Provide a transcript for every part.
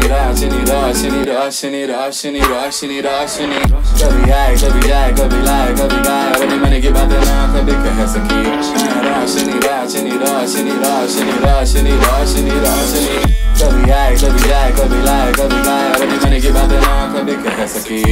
रोशनी रोशनी रोशनी रोशनी रोशनी रोशनी कभी आए कभी जाए कभी लाए कभी गाए अपने मन की बातें ना कभी कह सकी रोशनी रोशनी रोशनी रोशनी रोशनी रोशनी रोशनी कभी आए कभी जाए कभी लाए कभी गाए अपने मन की बातें ना कभी कह सकी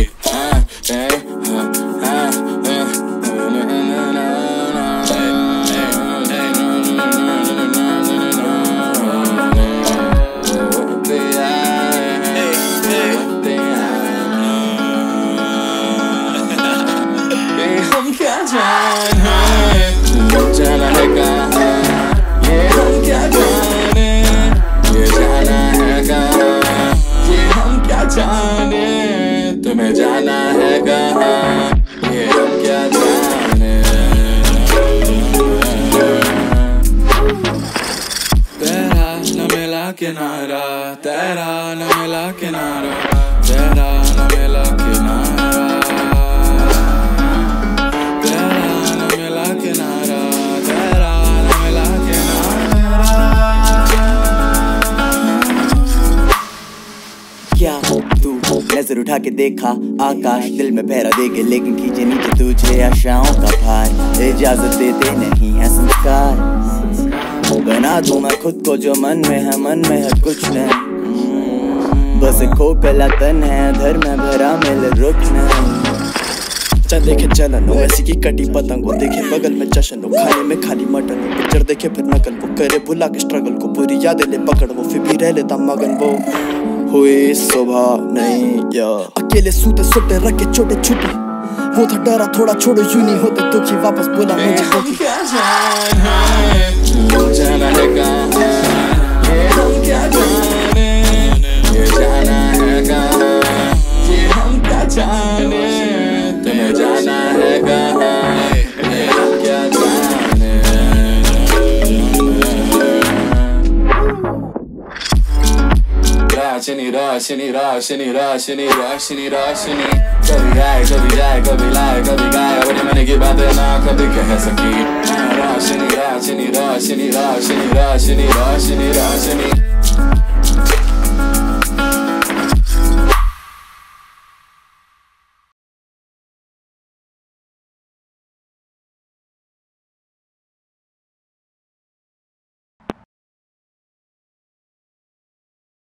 क्या जाना है कहाँ ये हम क्या जाने ये जाना है कहाँ ये हम क्या जाने तुम्हें जाना है कहाँ ये हम क्या जाने तेरा न मिला किनारा तेरा न मिला किनारा तेरा न मिला किनारा क्या तू नजर उठा के देखा आकाश दिल में पहरा देके लेकिन खींचे नीचे तुझे आशाओं का भार इजाजत देते नहीं है संस्कार बना दूं मैं खुद को जो मन में है कुछ नहीं बस खोखला तन है धर में भरा मिल रुक नहीं चल देखे चलन हो ऐसी की कटी पतंग देखे बगल में जश्न हो खाने में खाली मटन हो पिक्चर देखे फिर नकल वो करे भुला के स्ट्रगल को पूरी यादें ले पकड़ वो फिर भी रह लेता मगन वो हुई सुबह नहीं या अकेले सूते सोते रखे छोटे छुट्टी वो था डरा थोड़ा छोड़ो यूं नहीं होते दुखी वापस बोला मुझे हम क्या जाना है कहाँ ये हम क्या जाने ये जाना है कहाँ ये हम क्या जाने तुम्हें जाना है कहाँ ये हम क्या जाने रोशनी रोशनी रोशनी रोशनी रोशनी रोशनी कभी आए कभी जाए कभी लाए कभी गाए अपने मन की बातें ना कभी कह सकी रोशनी रोशनी रोशनी रोशनी रोशनी रोशनी रोशनी